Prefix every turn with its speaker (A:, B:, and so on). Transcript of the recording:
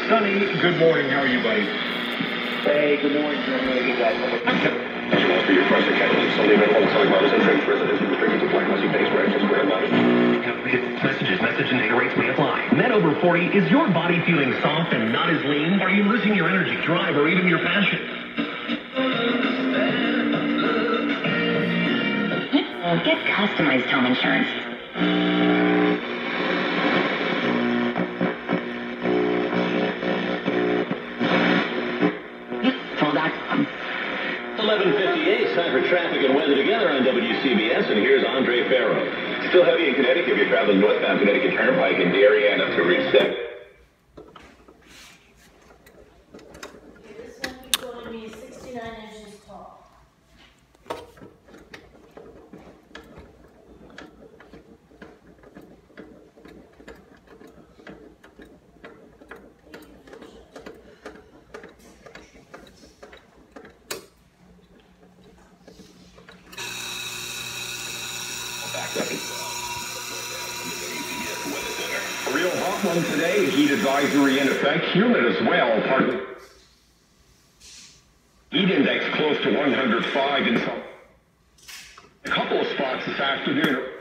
A: Sonny, good morning. How are you, buddy?
B: Hey, good morning, gentlemen. Good guys.
C: For your first attention, Sunday available selling models and trims, residential restricted supply unless you pay for extra square mileage.
D: Message and data rates may apply. Men over 40, is your body feeling soft and not as lean? Are you losing your energy, drive, or even your passion?
E: Get customized home insurance. Full.com.
F: 11:58, time for traffic and weather together on WCBS, and here's Andre Farrow.
C: Still heavy in Connecticut if you're traveling northbound Connecticut Turnpike in Darien and up to Route 7.
G: This one keeps going to be 69 inches tall.
A: A real hot one today. Heat advisory in effect. Humid as well. Pardon. Heat index close to 105 in some. A couple of spots this afternoon.